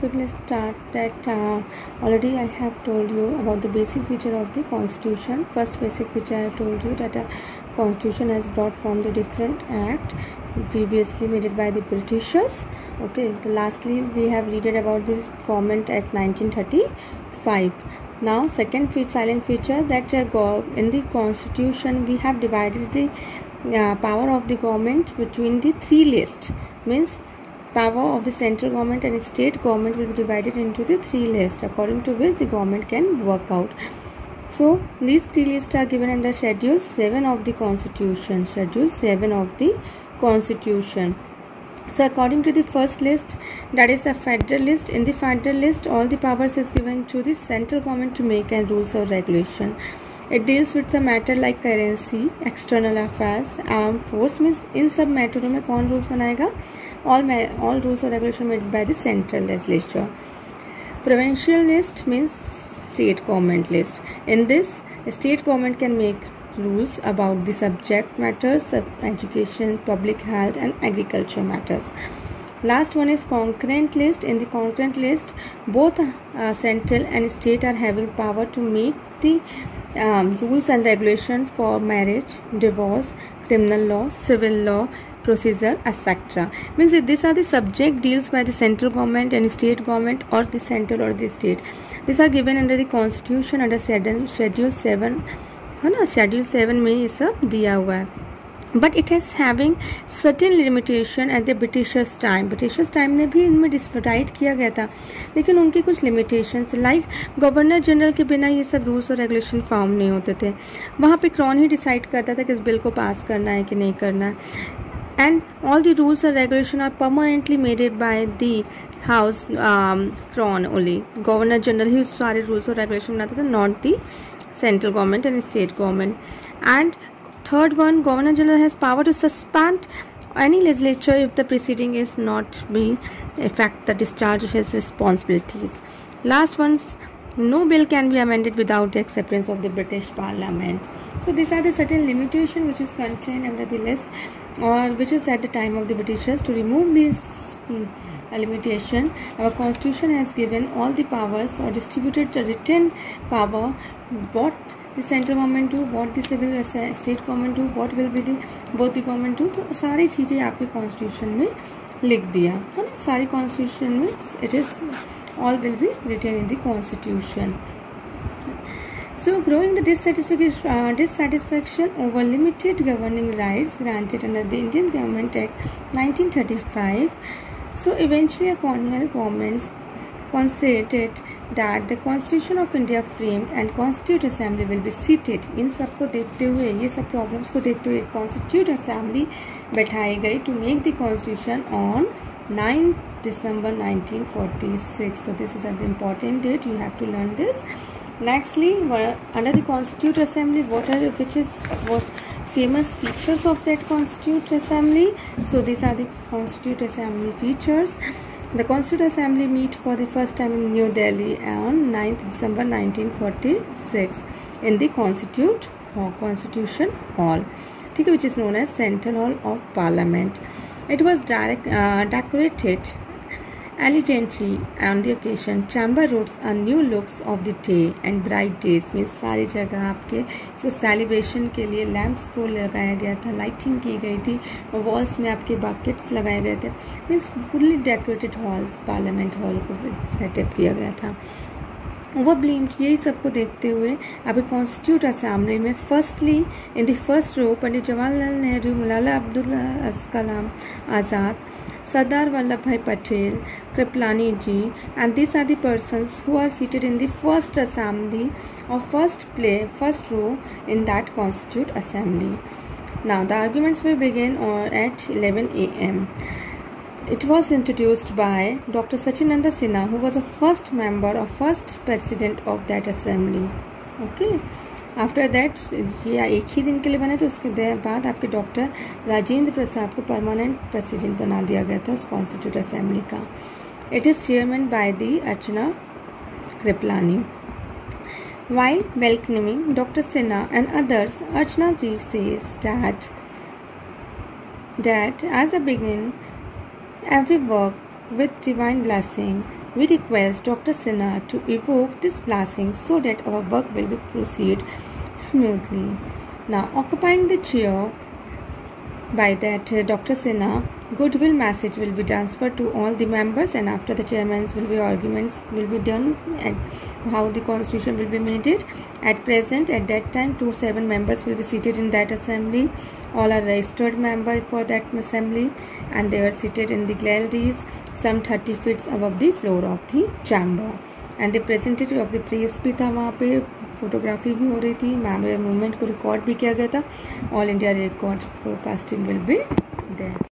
quickly start that already I have told you about the basic feature of the constitution. First basic feature I have told you that a constitution has brought from the different act previously made by the Britishers. Okay, lastly we have read about this Government Act 1935. Now second silent feature that in the constitution we have divided the power of the government between the three lists. Means power of the central government and state government will be divided into the three lists according to which the government can work out. So these three lists are given under Schedule 7 of the Constitution. Schedule 7 of the Constitution. So according to the first list, that is a federal list. In the federal list, all the powers is given to the central government to make and rules or regulation. It deals with the matter like currency, external affairs, armed force. Means in सब मैटरों में कौन rules बनाएगा? All rules or regulation made by the central legislature. Provincial list means state government list. In this, state government can make rules about the subject matters of education, public health and agriculture matters. Last one is concurrent list. In the concurrent list, both central and state are having power to make the rules and regulation for marriage, divorce, criminal law, civil law, procedure, etc. Means these are the subject deals by the central government and state government or the central or the state. These are given under the constitution under schedule 7 है ना. Schedule 7 में ये सब दिया हुआ है. But it is having certain limitation at the Britishers time. Britishers time में भी इनमें डिस्प्राइट किया गया था, लेकिन उनकी कुछ limitations लाइक गवर्नर जनरल के बिना ये सब रूल्स और रेगुलेशन फॉर्म नहीं होते थे. वहाँ पे क्रॉन ही डिसाइड करता था कि इस बिल को पास करना है कि नहीं करना है. And all the rules and regulation are permanently made by the House Crown only. Governor General ही सारे rules और regulation बनाता था, not the central government and state government. And third one, Governor General has power to suspend any legislature if the proceeding is not be effect the discharge of his responsibilities. Last one's no bill can be amended without the acceptance of the British Parliament. So these are the certain limitation which is contained under the list or which is at the time of the Britishers. To remove this limitation, our constitution has given all the powers or distributed the written power, what the central government do, what the civil state government do, what will be the both the government do. तो सारी चीज़ें आपके constitution में लिख दिया है ना. सारी constitution में it is all will be written in the constitution. So growing the dissatisfaction over limited governing rights granted under the Indian Government Act 1935. So eventually a colonial governments conceded that the Constitution of India framed and Constituent Assembly will be seated. इन सब को देखते हुए, ये सब problems को देखते हुए Constituent Assembly बैठाई गई to make the Constitution on 9th December 1946. So this is an important date. You have to learn this. Nextly, under the Constituent Assembly, what famous features of that Constituent Assembly? So these are the Constituent Assembly features. The Constituent Assembly meet for the first time in New Delhi on 9th December 1946 in the Constitution Hall, which is known as Central Hall of Parliament. It was decorated elegantly on the occasion. Chamber roads are new looks of the day and bright days. Means सारी जगह आपके इसको celebration के लिए lamps को लगाया गया था, लाइटिंग की गई थी, और वॉल्स में आपके बकेट्स लगाए गए थे. Means fully decorated halls parliament hall को सेटअप किया गया था. वो ब्लेम्ड यही सबको देखते हुए अभी कॉन्स्टिट्यूट असेंबली में firstly in the first row Pandit Jawaharlal Nehru, Maulana Abdul Kalam Azad, Sardar Vallabhbhai Patel, Kriplani ji, and these are the persons who are seated in the first assembly or first row in that Constituent Assembly. Now the arguments will begin at 11 a.m. It was introduced by Dr. Sachinanda Sinha, who was the first member or first president of that assembly. Okay. After that ये एक ही दिन के लिए बने, तो उसके बाद आपके डॉक्टर राजेंद्र प्रसाद को परमानेंट प्रेसिडेंट बना दिया गया था उस कॉन्स्टिट्यूट असेंबली का. It is chairman by the Archana Kripalani. While welcoming Dr. Sinha and others, Archana ji says that as a beginning, every work with divine blessing We request Dr. Sinha to evoke this blessing so that our work will proceed smoothly. Now, occupying the chair by that Dr. Sinha, goodwill message will be transferred to all the members, and after the chairman's will be arguments will be done and how the constitution will be made it. At present, at that time, 7 members will be seated in that assembly. All are registered members for that assembly, and they were seated in the galleries some 30 feet above the floor of the chamber. And the representative of the press भी था वहाँ पे, photography भी हो रही थी, movement को record भी किया गया था. All India record forecasting will be there.